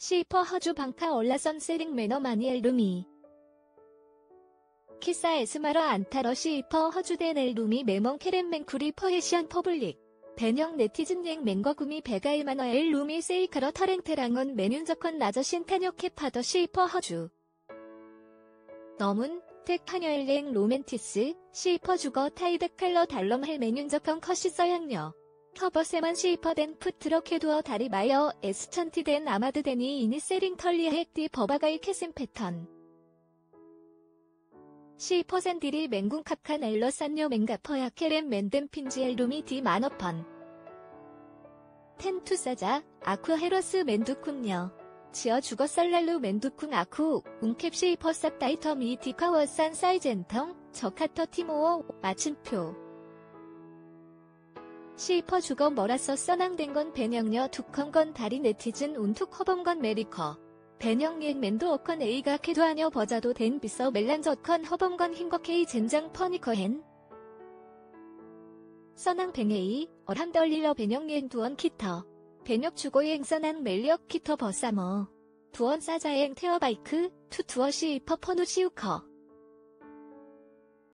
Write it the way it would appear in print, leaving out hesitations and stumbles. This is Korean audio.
시퍼 허주 방카 올라선 세링 매너 마니엘 루미 키사 에스마러 안타러 시퍼 허주덴 엘 루미 메멍 케렌맨 쿠리 퍼헤시안 퍼블릭 배녕 네티즌 앵 맹거 구미 베가일 마너 엘 루미 세이카러 터랭테랑은 메뉴적컨 나저 신타녀케 파더 시퍼 허주 너문 택하녀엘랭 로멘티스 시퍼 주거 타이드 칼러 달럼 할 메뉴적컨 컷시 써양녀 커버세만 시퍼된 푸트럭 헤두어 다리 마이어 에스천티된 아마드데니 이니 세링 털리 핵디 버바가이 캐신 패턴 시퍼센디리 맹군 캅칸 엘러산뇨 맹가퍼야 케렘 맨덴 핀지 엘루미 디 마너펀 텐투사자 아쿠 헤러스 맨두쿵녀 지어 주거 썰랄루 맨두쿵 아쿠 웅캡 시퍼 쌉다이터 미 디카워산 사이젠텅 저카터 티모어 마침표 시퍼 주거 뭐라서 써낭된 건 배녕녀 두컨건 다리 네티즌 운툭 허범건 메리커 배녕리액 맨도 어컨 에이가 캐도하녀 버자도 된 비서 멜란저컨 허범건 흰거케이 젠장 퍼니커헨 써낭 뱅에이 어함덜릴러 배녕리액 두원 키터 배녁 주고행 써낭 멜리역 키터 버사머 두원 싸자행 테어바이크 투 두어 시퍼 퍼누 시우커